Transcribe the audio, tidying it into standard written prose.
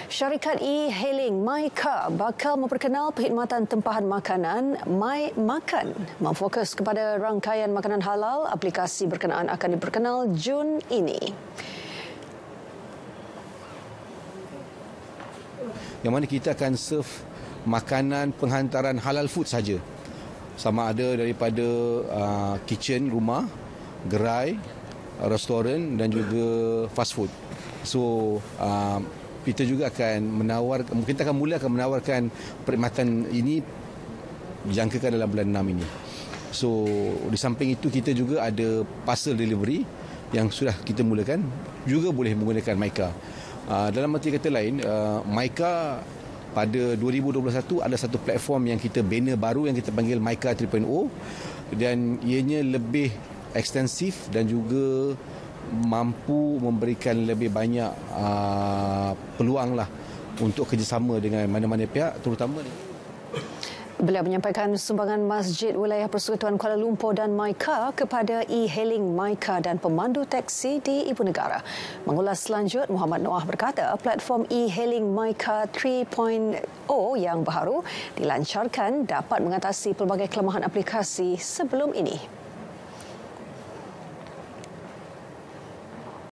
Syarikat e-hailing MyCar bakal memperkenal perkhidmatan tempahan makanan MyMakan. Memfokus kepada rangkaian makanan halal, aplikasi berkenaan akan diperkenal Jun ini. Yang mana kita akan serve makanan penghantaran halal food saja. Sama ada daripada kitchen rumah, gerai, restoran dan juga fast food. So kita juga akan kita akan menawarkan perkhidmatan ini dijangkakan dalam bulan 6 ini. So di samping itu kita juga ada parcel delivery yang sudah kita mulakan, juga boleh menggunakan MyCar. Dalam arti kata lain, MyCar pada 2021 ada satu platform yang kita bina baru yang kita panggil MyCar 3.0, dan ianya lebih ekstensif dan juga mampu memberikan lebih banyak peluang untuk kerjasama dengan mana-mana pihak, terutama Beliau menyampaikan sumbangan Masjid Wilayah Persekutuan Kuala Lumpur dan MyCar kepada e-hailing MyCar dan pemandu teksi di Ibu Negara. Mengulas selanjut, Muhammad Noah berkata platform e-hailing MyCar 3.0 yang baru dilancarkan dapat mengatasi pelbagai kelemahan aplikasi sebelum ini.